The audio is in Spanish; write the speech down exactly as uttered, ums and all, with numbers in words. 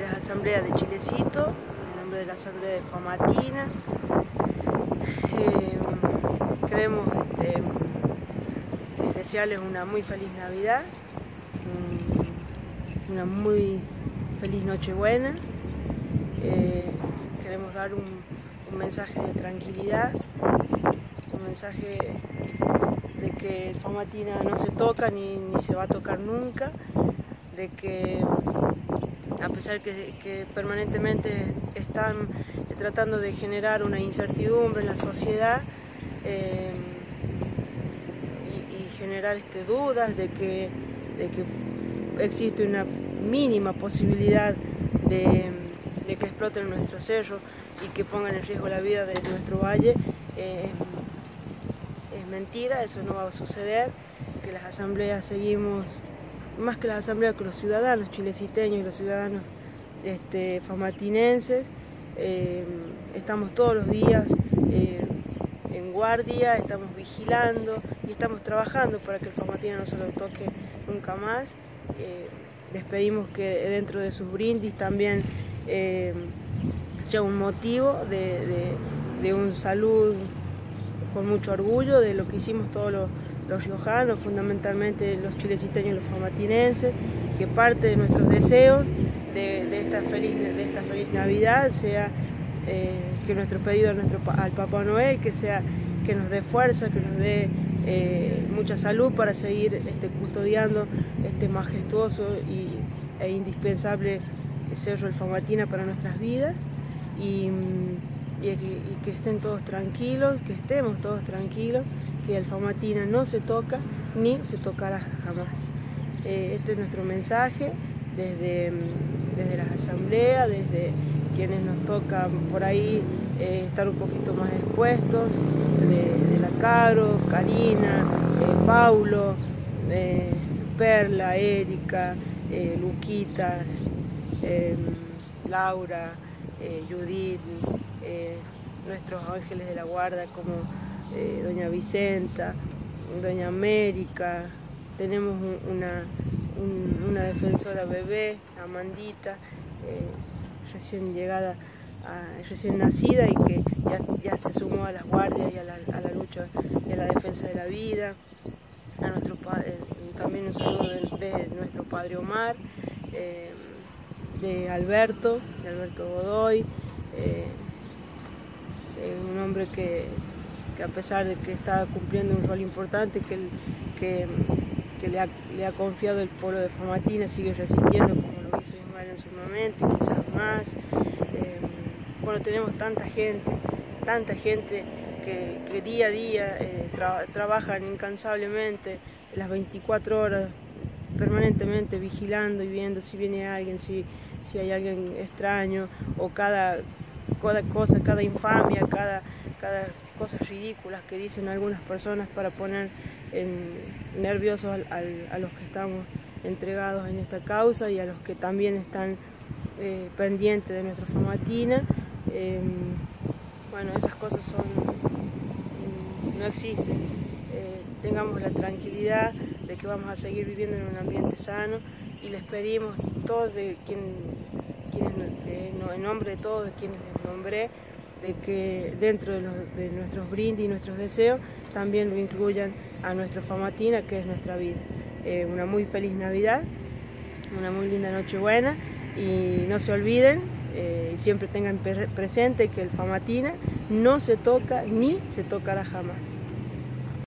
las asambleas de Chilecito, en nombre de la asamblea de Famatina. Eh, queremos eh, desearles una muy feliz Navidad, una muy feliz Nochebuena. Eh, queremos dar un, un mensaje de tranquilidad, un mensaje de que Famatina no se toca ni, ni se va a tocar nunca, de que a pesar que, que permanentemente están tratando de generar una incertidumbre en la sociedad eh, y, y generar este, dudas de que, de que existe una mínima posibilidad de, de que exploten nuestro cerro y que pongan en riesgo la vida de nuestro valle, eh, es, es mentira, eso no va a suceder, que las asambleas seguimos, más que las asambleas, que los ciudadanos chileciteños y los ciudadanos este, famatinenses, eh, estamos todos los días eh, en guardia, estamos vigilando y estamos trabajando para que el Famatina no se lo toque nunca más. Eh, les pedimos que dentro de sus brindis también eh, sea un motivo de, de, de un salud con mucho orgullo de lo que hicimos todos los, los riojanos, fundamentalmente los chileciteños y los famatinenses, que parte de nuestros deseos de, de, esta, feliz, de esta feliz Navidad sea eh, que nuestro pedido a nuestro, al Papá Noel, que sea que nos dé fuerza, que nos dé eh, mucha salud para seguir este, custodiando este majestuoso y, e indispensable cerro del Famatina para nuestras vidas. Y, y, que, y que estén todos tranquilos, que estemos todos tranquilos, que el Famatina no se toca ni se tocará jamás. Eh, este es nuestro mensaje desde, desde las asambleas, desde quienes nos toca por ahí eh, estar un poquito más expuestos, de, de la Caro, Karina, eh, Paulo, eh, Perla, Erika, eh, Luquitas, eh, Laura, eh, Judith, eh, nuestros ángeles de la guarda como eh, doña Vicenta, doña América, tenemos un, una, un, una defensora bebé, Amandita, eh, recién llegada, a, recién nacida y que ya, ya se sumó a las guardias y a la, a la lucha y a la defensa de la vida. A nuestro padre, también un saludo de, de nuestro padre Omar, eh, de Alberto, de Alberto Godoy, eh, eh, un hombre que, que a pesar de que está cumpliendo un rol importante que, que, que le, ha, le ha confiado el pueblo de Famatina, sigue resistiendo como lo hizo Ismael en su momento y quizás más. Eh, bueno, tenemos tanta gente, tanta gente que, que día a día eh, tra trabajan incansablemente las veinticuatro horas, permanentemente vigilando y viendo si viene alguien, si, si hay alguien extraño, o cada, cada cosa, cada infamia, cada, cada cosa ridículas que dicen algunas personas para poner en, nerviosos al, al, a los que estamos entregados en esta causa y a los que también están eh, pendientes de nuestra Famatina. Eh, bueno, esas cosas son, no existen. Eh, tengamos la tranquilidad de que vamos a seguir viviendo en un ambiente sano y les pedimos todos, de quien, quienes, eh, no, en nombre de todos de quienes les nombré, de que dentro de, los, de nuestros brindis y nuestros deseos también lo incluyan a nuestra Famatina, que es nuestra vida. Eh, una muy feliz Navidad, una muy linda Nochebuena y no se olviden eh, y siempre tengan presente que el Famatina no se toca ni se tocará jamás.